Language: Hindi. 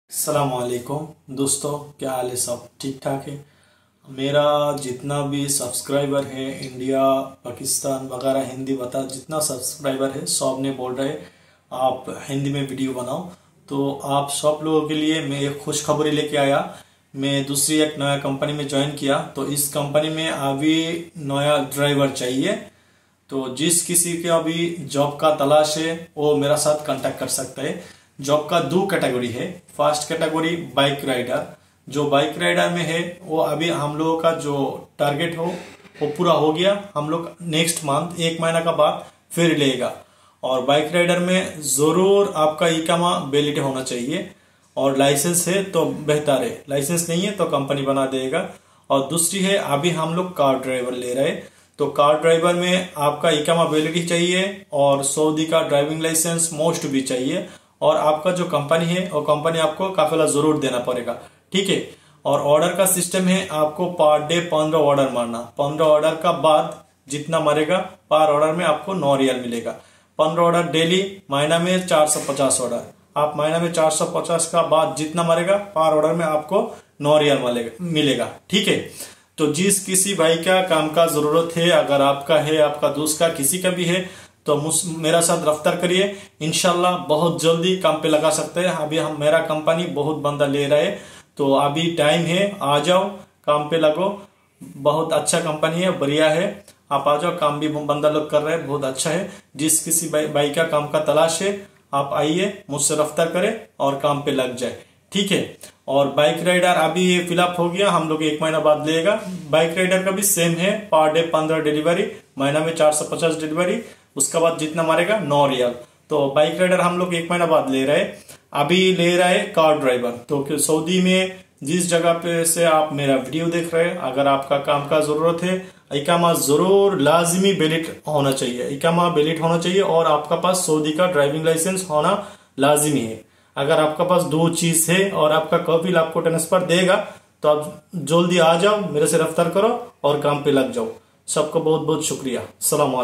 अस्सलामुअलैकुम दोस्तों, क्या हाल है? सब ठीक ठाक है। मेरा जितना भी सब्सक्राइबर है इंडिया पाकिस्तान वगैरह हिंदी बता जितना सब्सक्राइबर है सब ने बोल रहे आप हिंदी में वीडियो बनाओ। तो आप सब लोगों के लिए मैं एक खुशखबरी लेके आया। मैं दूसरी एक नया कंपनी में ज्वाइन किया, तो इस कंपनी में अभी नया ड्राइवर चाहिए। तो जिस किसी के अभी जॉब का तलाश है वो मेरा साथ कांटेक्ट कर सकता है। जॉब का दो कैटेगरी है। First category bike rider. जो बाइक राइडर में है वो अभी हम लोगों का जो टारगेट हो वो पूरा हो गया। हम लोग नेक्स्ट मंथ 1 महीना का बाद फिर लेगा। और बाइक राइडर में जरूर आपका इकामा वैलिड होना चाहिए और लाइसेंस है तो बेहतर है, लाइसेंस नहीं है तो कंपनी बना देगा। और दूसरी है अभी हम लोग कार ड्राइवर ले रहे हैं, तो कार ड्राइवर में आपका इकामा वैलिडिटी चाहिए और सऊदी का ड्राइविंग लाइसेंस मोस्ट भी चाहिए। और आपका जो कंपनी है वो कंपनी आपको काफिला जरूर देना पड़ेगा, ठीक है। और ऑर्डर का सिस्टम है, आपको पर डे 15 ऑर्डर मारना। 15 ऑर्डर का बाद जितना मरेगा पर ऑर्डर में आपको 9 रियाल मिलेगा। 15 ऑर्डर डेली, महीना में 450 ऑर्डर। आप महीना में 450 का बाद जितना मरेगा पर ऑर्डर में आपको 9 रियाल मिलेगा, ठीक है। तो जिस किसी भाई का काम का जरूरत है, अगर आपका है, आपका दोस्त का, किसी का भी है, तो मेरा साथ रफ्तार करिए। इंशाल्लाह बहुत जल्दी काम पे लगा सकते हैं। अभी मेरा कंपनी बहुत बंदा ले रहा है, तो अभी टाइम है, आ जाओ काम पे लगो। बहुत अच्छा कंपनी है, बढ़िया है। आप आ जाओ, काम भी बंदा लोग कर रहे हैं, बहुत अच्छा है। जिस किसी भाई का काम का तलाश है आप आइए, मुझसे रफ्तार करें और काम पे लग जाए, ठीक है। और बाइक राइडर अभी फिलअप हो गया, हम लोग 1 महीना बाद लेगा। बाइक राइडर का भी सेम है, पर डे 15 डिलीवरी, महीना में 450 डिलीवरी, उसका बाद जितना मारेगा 9 रियाल। तो बाइक राइडर हम लोग 1 महीना बाद ले रहे हैं। अभी ले रहा है कार ड्राइवर। तो सऊदी में जिस जगह पे से आप मेरा वीडियो देख रहे हैं, अगर आपका काम का जरूरत है, इकामा जरूर लाजमी वैलिड होना चाहिए। इकामा वैलिड होना चाहिए और आपका पास सऊदी का ड्राइविंग लाइसेंस होना लाजमी है। अगर आपका पास दो चीज है और आपका कफिल आपको ट्रांसफर देगा, तो आप जल्दी आ जाओ, मेरे से रफ्तार करो और काम पे लग जाओ। सबको बहुत बहुत शुक्रिया। सलाम।